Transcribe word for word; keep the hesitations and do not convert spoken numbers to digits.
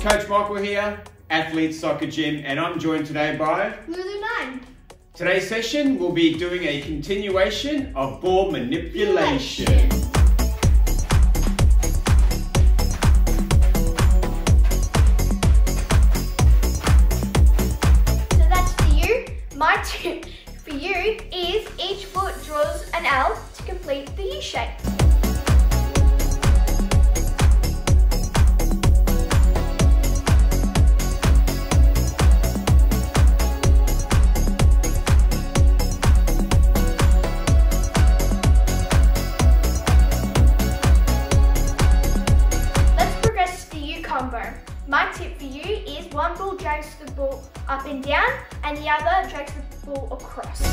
Coach Michael here, Athlete Soccer Gym, and I'm joined today by Lulu nine. Today's session we'll be doing a continuation of ball manipulation. So that's for you. My tip for you is each foot draws an L to complete the U shape. Combo. My tip for you is one ball drags the ball up and down and the other drags the ball across.